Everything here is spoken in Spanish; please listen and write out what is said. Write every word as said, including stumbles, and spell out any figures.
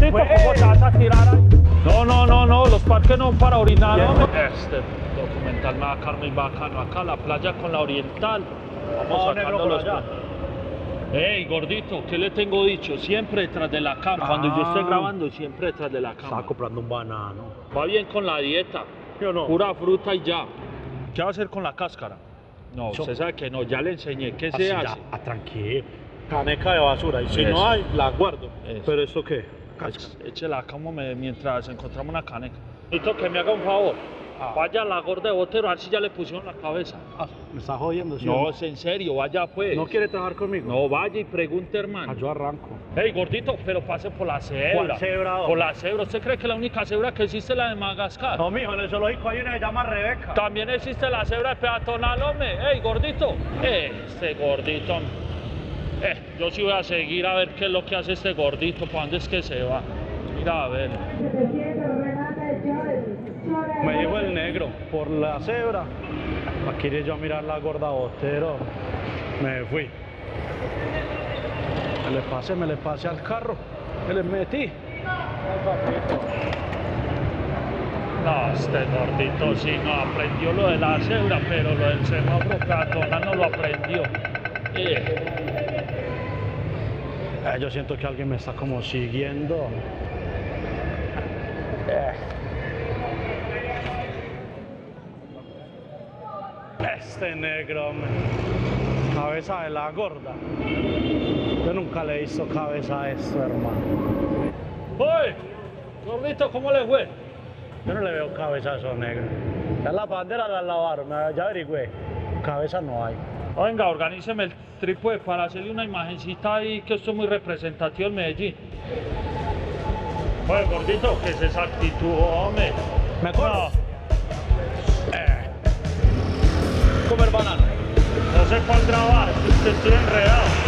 Gordito, ¿cómo te vas a tirar ahí? No, no, no, no, los parques no para orinar. ¿No? Este documental me va a quedar muy bacano. Acá la playa con la oriental. Vamos sacando los... Ey, gordito, ¿qué le tengo dicho? Siempre detrás de la cama. Ah. Cuando yo esté grabando, siempre detrás de la cama. Estaba comprando un banano. Va bien con la dieta. ¿Sí o no? Pura fruta y ya. ¿Qué va a hacer con la cáscara? No, usted sabe que no, ya le enseñé. ¿Qué se hace? Ya, ah, tranquilo. Caneca de basura. Y si Eso. no hay, la guardo. Eso. ¿Pero esto qué? Cáscara. Échela como me, mientras encontramos una caneca. Necesito que me haga un favor. Ah. Vaya a la gorda de Botero, a ver si ya le pusieron la cabeza. Ah, ¿me está jodiendo? ¿Sí? No, es en serio, vaya pues. ¿No quiere trabajar conmigo? No, vaya y pregunte, hermano. Ah, yo arranco. Ey, gordito, pero pase por la cebra. ¿Cuál cebra? Por la cebra. ¿Usted cree que la única cebra que existe es la de Madagascar? No, mijo, en el zoológico hay una que se llama Rebeca. También existe la cebra peatonal, hombre. Ey, gordito. Eh, este gordito. Eh, yo sí voy a seguir a ver qué es lo que hace este gordito. ¿Para dónde es que se va? Mira, a ver. Me dijo el negro, por la cebra. Aquí iré yo a mirar la gorda Botero. Me fui. Me le pasé, me le pasé al carro. Me le metí. No, este gordito sí no aprendió lo de la cebra, pero lo del semáforo peatonal no lo aprendió. Eh. Eh, yo siento que alguien me está como siguiendo. Eh. Este negro, man. Cabeza de la gorda. Yo nunca le he visto cabeza a esto, hermano. ¡Oye! Gordito, ¿cómo le fue? Yo no le veo cabeza a esos negros. Ya la bandera la lavaron, ya averigüé. Cabeza no hay. Venga, organíceme el trípode para hacerle una imagencita ahí, que esto es muy representativo en Medellín. Oye, gordito, ¿qué es esa actitud, hombre? ¿Me acuerdo? No. Eh. Comer banano. No sé cuál grabar, es que estoy enredado.